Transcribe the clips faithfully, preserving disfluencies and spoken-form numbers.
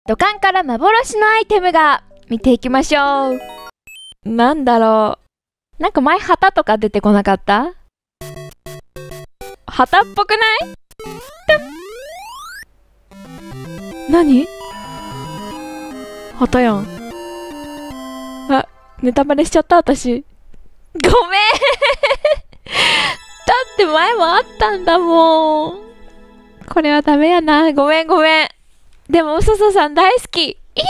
土管から幻のアイテムが見ていきましょう。なんだろう。なんか前旗とか出てこなかった？旗っぽくない？何？旗やん。あ、ネタバレしちゃった私。ごめんだって前もあったんだもん。これはダメやな。ごめんごめん。でもうさささん大好き。いいね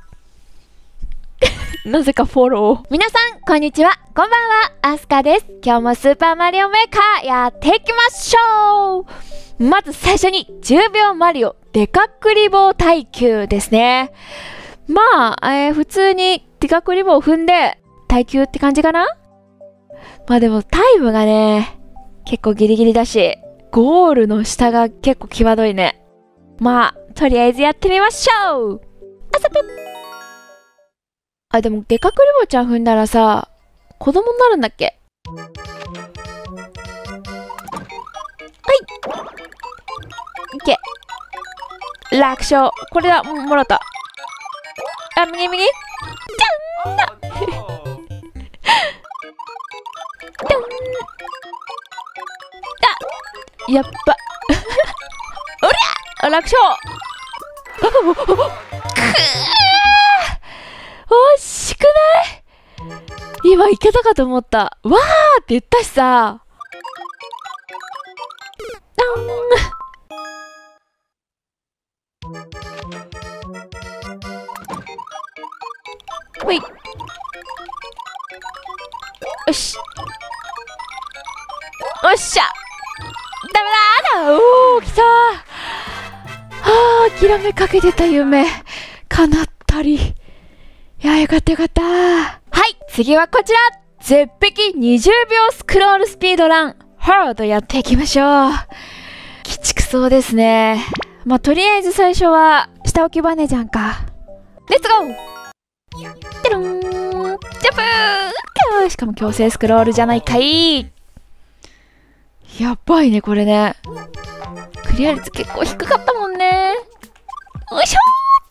なぜかフォロー。皆さんこんにちは、こんばんは、アスカです。今日もスーパーマリオメーカーやっていきましょう。まず最初にじゅうびょうマリオデカクリボー耐久ですね。まあ、えー、普通にデカクリボーを踏んで耐久って感じかな。まあでもタイムがね結構ギリギリだし、ゴールの下が結構際どいね。まあとりあえずやってみましょう。あさぷあ、でもデカクリボーちゃん踏んだらさ、子供になるんだっけ？はいいけ、楽勝。これだ、ももらった。あ、右右じゃんだじゃんあ、やっばおりゃ楽勝くー惜しくない？今いけたかと思った。わーって言ったしさ。ほい。よし。おっしゃ。ダメだーだ。おー、来たー。あー、諦めかけてた夢叶ったり。いやー、よかったよかったー。はい、次はこちら。絶壁にじゅうびょうスクロールスピードランハードやっていきましょう。鬼畜そうですね。まあ、とりあえず最初は下置きバネじゃんか。レッツゴー。てろーん、ジャンプー。しかも強制スクロールじゃないかい。やばいねこれね。クリア率結構低かったもんね。よいしょ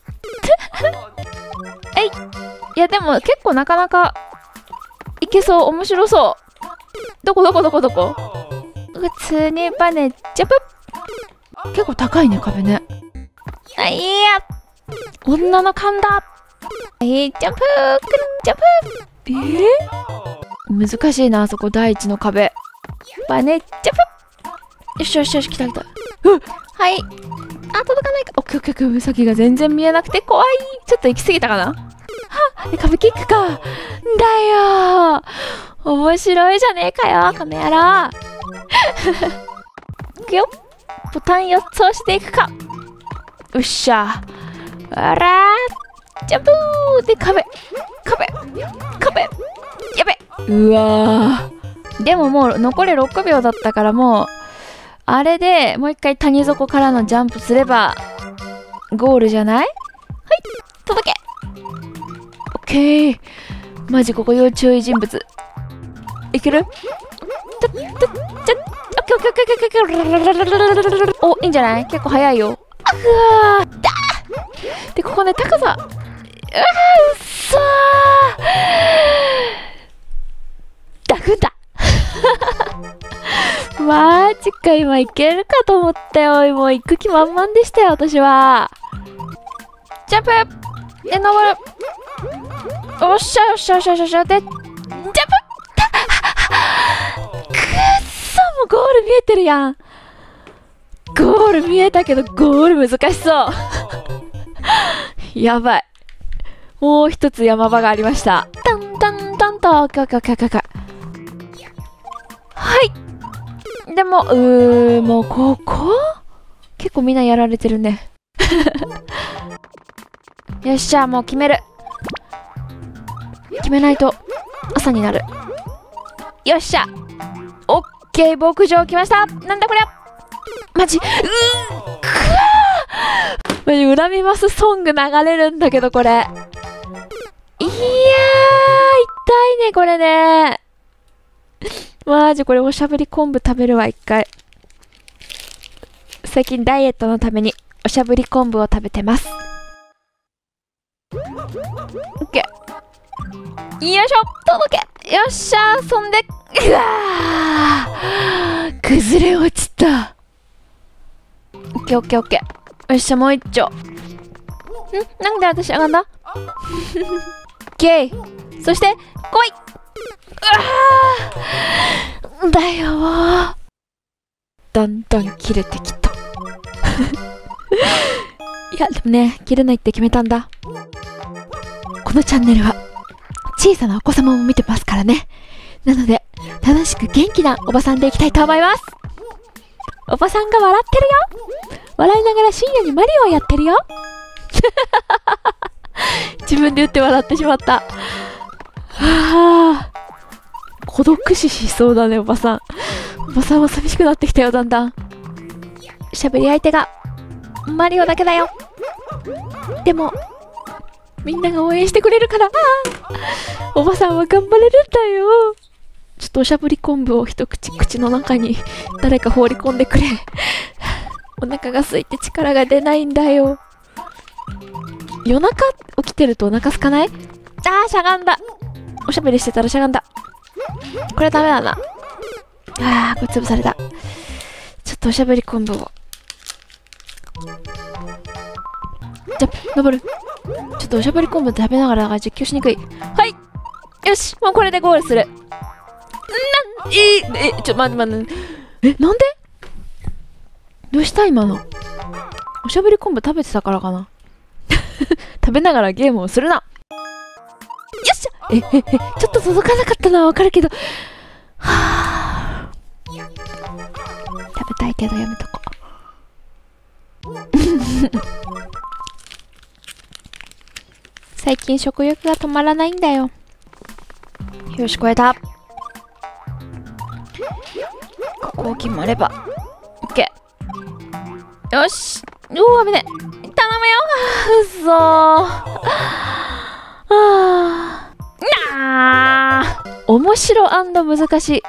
ーえい。いやでも結構なかなかいけそう。面白そう。どこどこどこどこ。普通にバネジャンプ。結構高いね壁ね。あ、いや女の勘だ。はい、ジャンプージャンプー。えー、難しいなあそこ第一の壁。バネジャンプ。よしよしよし、来た来た。うん、はい。あ、届かないか。オッケーオッケーオッケー。先が全然見えなくて怖い。ちょっと行き過ぎたかな。はっ、壁キックか。だよー。面白いじゃねえかよ、この野郎。いくよ。ボタンよっつ押していくか。うっしゃ。あらー。ジャンプーで壁。壁。壁。やべ。うわー。でももう残りろくびょうだったからもう、あれでもう一回谷底からのジャンプすればゴールじゃない？はい、届け。オッケー。マジここ要注意人物。いける？ちょ、ちょ、ちょ、オッケーオッケーオッケーオッケーオッケー。お、いいんじゃない？結構早いよ。あふわーだーで、ここね、高さ。うわー、うっそーダフンだマジか、今いけるかと思ったよ。もう行く気満々でしたよ、私は。ジャンプで、登る。おっしゃよっしゃよっしゃよっしゃ。で、ジャンプくっそ、もうゴール見えてるやん。ゴール見えたけど、ゴール難しそう。やばい。もう一つ山場がありました。タンタンタンと、オッケーオッケーオッケーオッケー。はい。でも、うー、もうここ結構みんなやられてるね。よっしゃ、もう決める。決めないと朝になる。よっしゃ。オッケー、牧場来ました。なんだこりゃ。マジ、うーん、くわー。マジ恨みますソング流れるんだけど、これ。いやー、痛いね、これね。マジこれおしゃぶり昆布食べるわ、一回。最近ダイエットのためにおしゃぶり昆布を食べてます。 オッケー。よいしょ、届け。よっしゃ、そんで、うわー、崩れ落ちた。オッケーオッケーオッケー。よっしゃ、もう一丁。ん、なんで私上がんだ？オッケー。そして、来い。うわー、だよー。だんだん切れてきた。いや、でもね、切れないって決めたんだ。このチャンネルは、小さなお子様も見てますからね。なので、楽しく元気なおばさんでいきたいと思います。おばさんが笑ってるよ。笑いながら深夜にマリオをやってるよ。自分で言って笑ってしまった。はあ、孤独死しそうだね、おばさん。おばさんは寂しくなってきたよ、だんだん。喋り相手が、マリオだけだよ。でも、みんなが応援してくれるから、おばさんは頑張れるんだよ。ちょっとおしゃぶり昆布を一口口の中に誰か放り込んでくれ。お腹が空いて力が出ないんだよ。夜中起きてるとお腹空かない？あー、しゃがんだ。おしゃべりしてたらしゃがんだ。これはダメだな。あー、これ潰された。ちょっとおしゃべり昆布を。ジャンプ、登る。ちょっとおしゃべり昆布食べながら実況しにくい。はい、よし、もうこれでゴールする。なん、え、え、ちょ、待って待って。え、なんで？どうした今の。おしゃべり昆布食べてたからかな。食べながらゲームをするな。よっしゃ。え、え、え、ちょっと届かなかったのはわかるけど。はぁ。食べたいけどやめとこう。最近食欲が止まらないんだよ。よし、超えた。ここを決まれば。オッケー。よし。おー、危ね。頼むよ。うそー。あー。なー。面白&難しい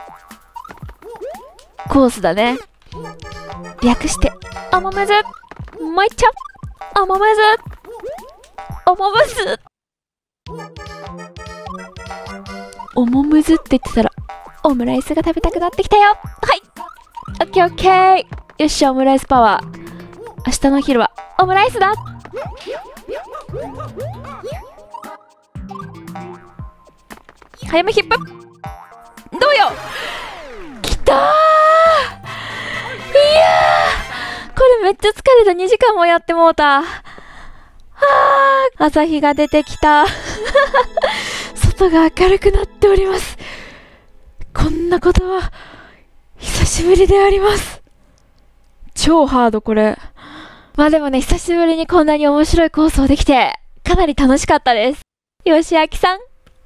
コースだね。略して、おもむず。もう一丁。おもむず。おもむず。おもむずって言ってたら、オムライスが食べたくなってきたよ。はい。オッケーオッケー。よっしゃ、オムライスパワー。明日のお昼はオムライスだ。早めヒップ。どうよ。きたー。いやー、これめっちゃ疲れた。にじかんもやってもうた。はー、朝日が出てきた。外が明るくなっております。こんなことは久しぶりであります。超ハードこれ。まあでもね、久しぶりにこんなに面白いコースをできて、かなり楽しかったです。よしあきさん、いいね。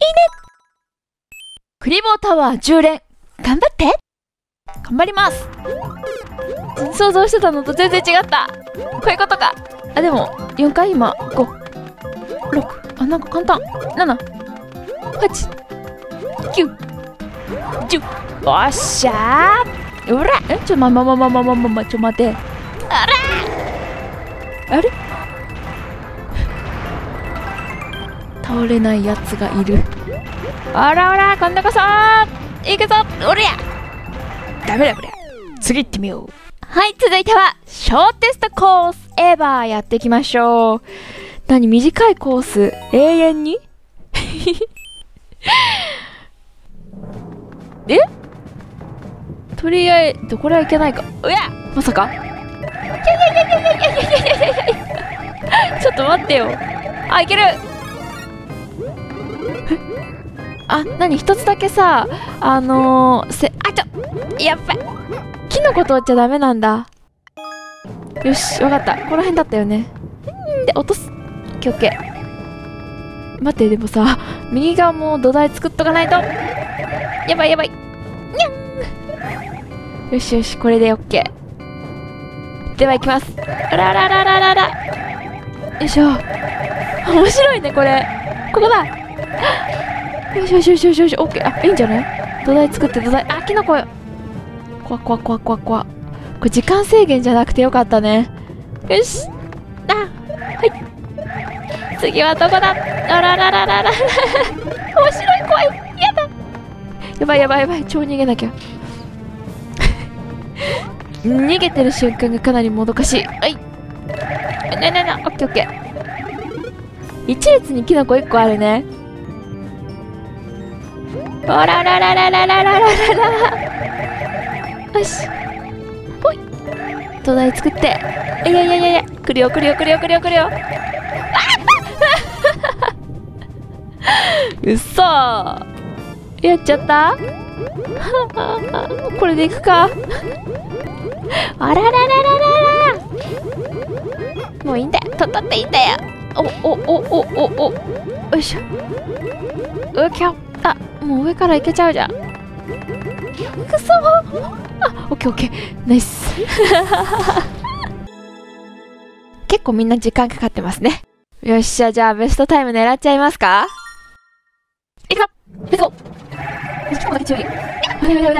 クリボータワーじゅう連、頑張って。頑張ります。想像してたのと全然違った。こういうことか。あ、でも、よんかい今、ご、ろく、あ、なんか簡単。なな、はち、きゅう、じゅう。おっしゃー。うらえ、ちょ、ま、ま、ま、ま、ま、ま、ま、ま、ちょ、待て。あらあれ倒れないやつがいる。あらあら、今度こそ行くぞ。おりゃダメだこれ。次行ってみよう。はい、続いてはショーテストコースエバーやっていきましょう。何、短いコース永遠にえ、とりあえずこれはいけないか。うや、まさか。いやいやいやいやいやいやいやいやいやちょっと待ってよ。あ、いける。あ、なに、一つだけさ、あのー、せ、あ、ちょ、やっぱキノコ取っちゃダメなんだ。よし、わかった。この辺だったよね。んで、落とす。オッケーオッケー。待って、でもさ、右側も土台作っとかないと。やばいやばい。にゃん。よしよし、これでオッケー。では行きます。あらららららら。よいしょ。面白いね、これ。ここだ。よしよしよしよしよし、オッケー。あ、いいんじゃない？土台作って土台。あ、キノコよ。怖怖怖怖怖。これ時間制限じゃなくてよかったね。よし。あ、はい。 次はどこだ。あららららら面白い、怖い、やだ。やばいやばいやばい、超逃げなきゃ。逃げてる瞬間がかなりもどかしい。はい、ねねね、オッケーオッケー。一列にキノコいっこあるね。おらららららららららら。よし、ぽい、土台作って。いやいやいやいや、来るよ来るよ来るよ来るよ来るよ。うっそー、やっちゃった。これでいくか。あらららららら、もういいんだよ、と取っていいんだよ。おおおおおお、よいしょ。うきゃ、あ、もう上からいけちゃうじゃん。くそー。あ、オッケーオッケー、ナイス。結構みんな時間かかってますね。よっしゃ、じゃあベストタイム狙っちゃいますか。いくぞ、レッツゴー。キノコだけ強い。危ない危ない危ない。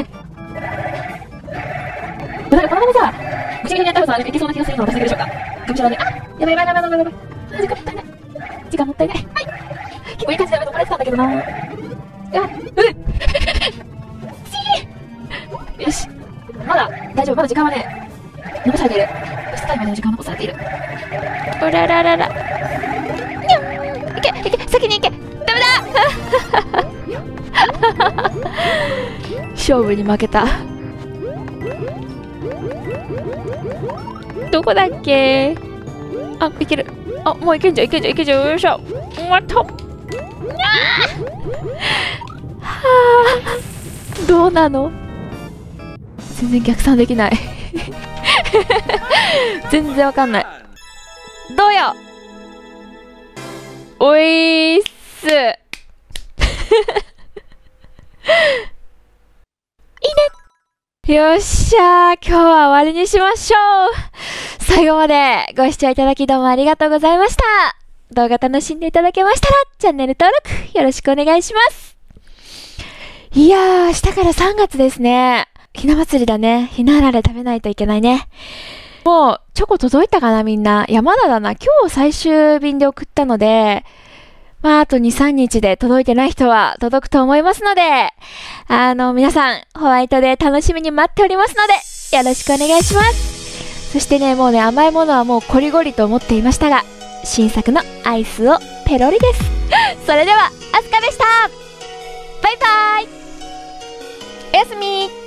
このままさ、ぐちゃぐちゃにやったらさ、いけそうな気がするのは私だけでしょうか。ぐちゃぐちゃに、あ、やばいやばいやばいやばいやばい。時間もったいない。時間もったいない。はい。結構いい感じでやめとこれてたんだけどな。あ、うん。よし。まだ大丈夫、まだ時間はね、残されている。ベストタイムまでの時間は残されている。おらららら。にゃん。いけ、いけ、先に行け。ダメだ。勝負に負けた。どこだっけ。あ、いける。あ、もういけんじゃんいけんじゃんいけんじゃん。よいしょ。終わった。はあ、どうなの。全然逆算できない。全然わかんない。どうよ。おいっす。いいね。よっしゃー、今日は終わりにしましょう。最後までご視聴いただきどうもありがとうございました。動画楽しんでいただけましたら、チャンネル登録よろしくお願いします。いやー、明日からさんがつですね。ひな祭りだね。ひなあられ食べないといけないね。もう、チョコ届いたかなみんな。いや、まだだな。今日最終便で送ったので、まあ、あとに、さんにちで届いてない人は届くと思いますので、あの、皆さん、ホワイトデー楽しみに待っておりますので、よろしくお願いします。そしてね、もうね、甘いものはもうこりごりと思っていましたが、新作のアイスをペロリです。それでは、あすかでした。バイバイ。おやすみ。